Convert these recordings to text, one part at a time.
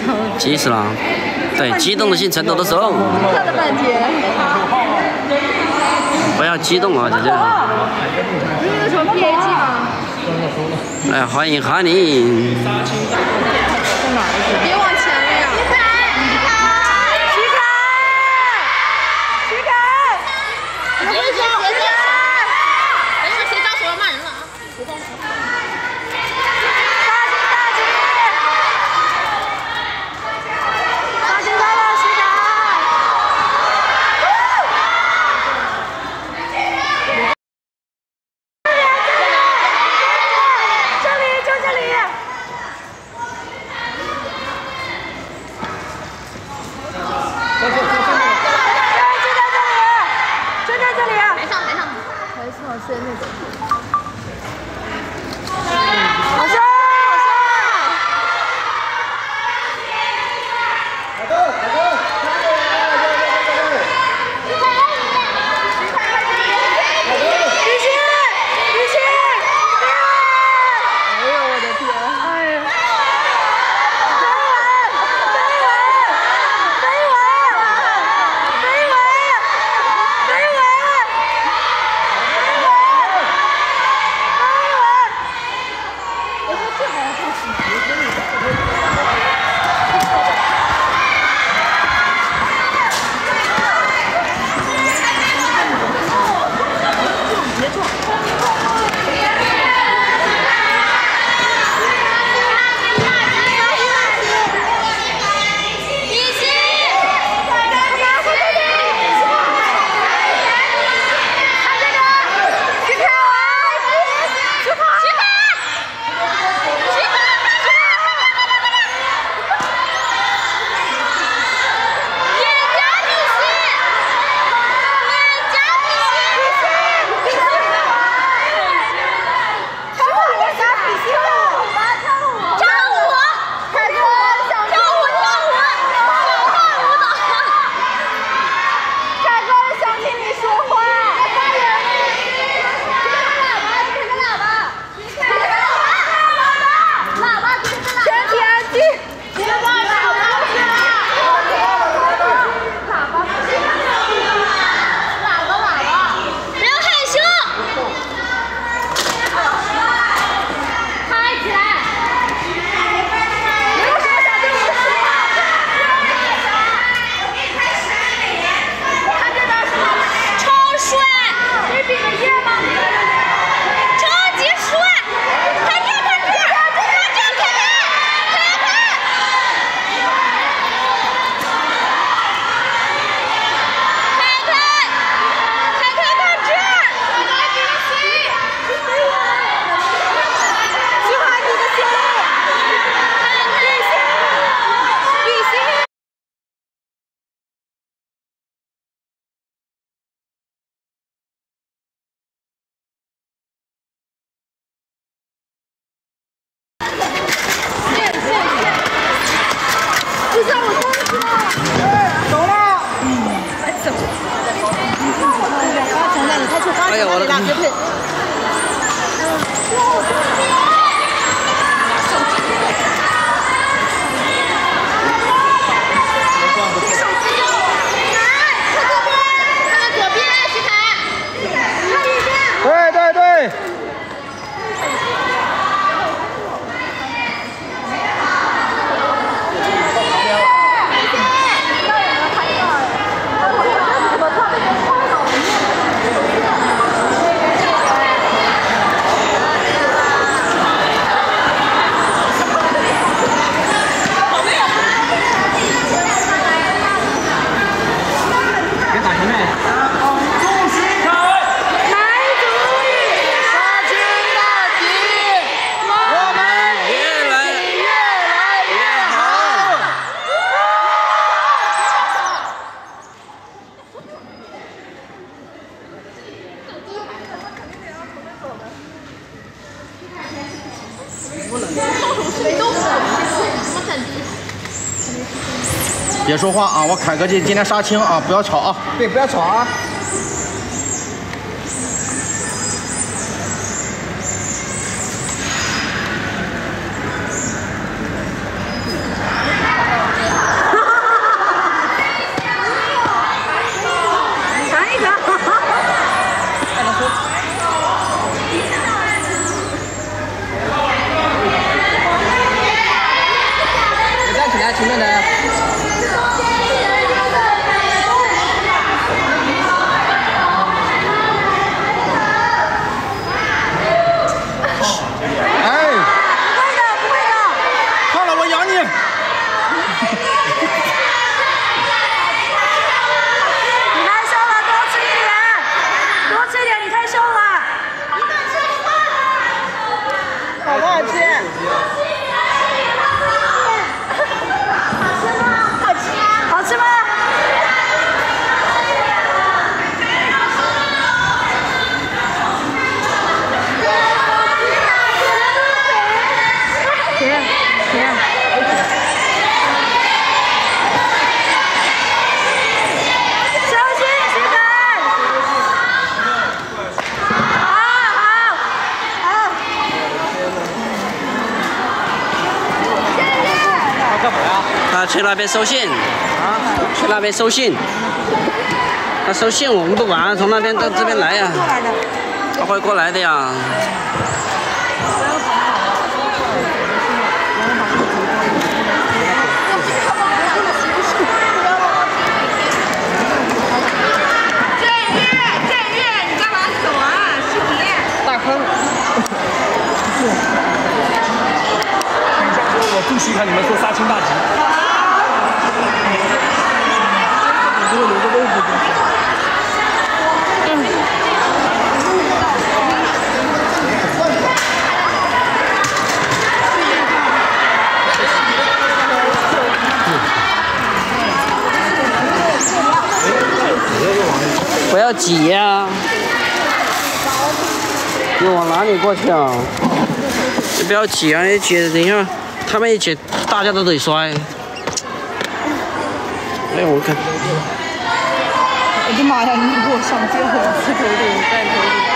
几十了，对，激动的心程度的时候， 看了半天。 不要激动啊，姐姐。 你有什么编辑吗？ 来，欢迎哈尼。 别往前了呀！徐凯，你会说？ 等一会儿谁招手要骂人了啊？别动手！ 大金快乐，徐凯！这里。就在这里。 台上。 还是往深那种。 哎呀，我的天！ 对。别说话啊！我凯哥今天杀青啊，不要吵啊！对，不要吵啊！ 来前面的。 哎， 不会的。 好了，我养你。 你太瘦了，多吃一点，多吃一点，你太瘦了。好不好吃？好吃吗？甜甜。小心，徐凯。好。 他干嘛呀？ 他去那边收信。啊？去那边收信。他收信我们不管，从那边到这边来呀。他会过来的呀。 我不稀罕你们说杀青大吉。 不要挤呀！你往哪里过去啊？你不要挤啊！你挤，等一下，他们一挤，大家都得摔。哎，我看。 我的妈呀！你给我上街了，自头顶带头顶。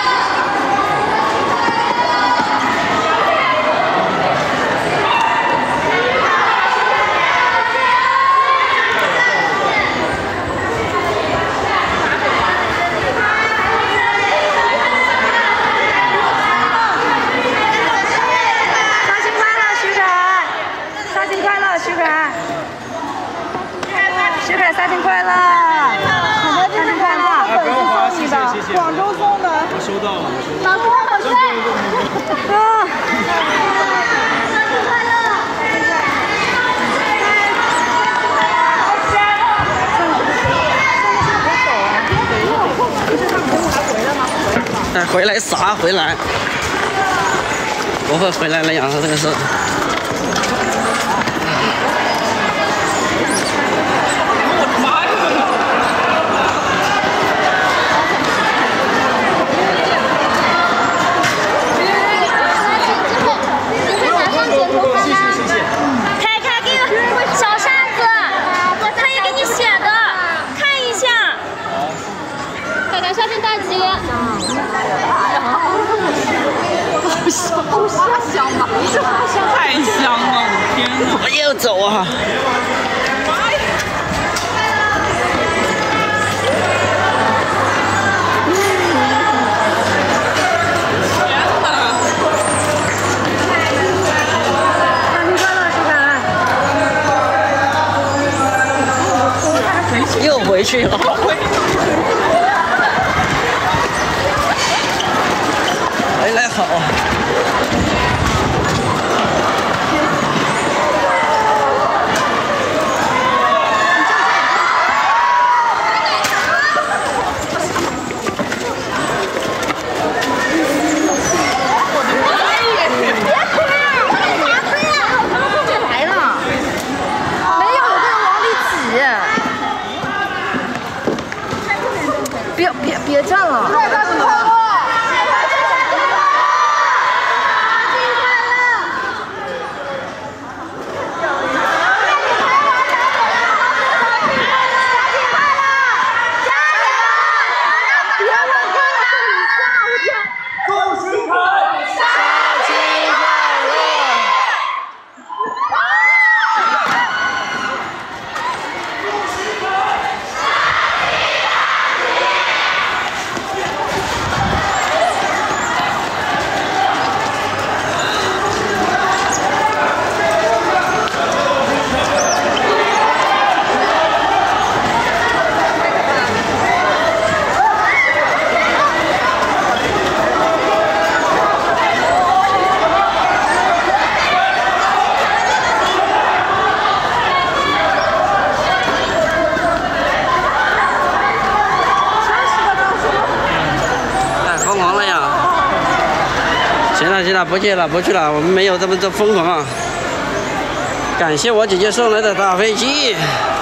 徐凯，杀青快乐！好的，杀青快乐！ 不用花，谢谢谢谢。 广州送的。 我收到了， 老公好帅！啊！杀青快乐！ 哎，回来啥？回来？不会回来了呀，这个是。 太香了，我天哪！ 我又走啊！又回去了。回来好。 别站了！ 行了，不去了，不去了，我们没有这么疯狂啊！感谢我姐姐送来的大飞机。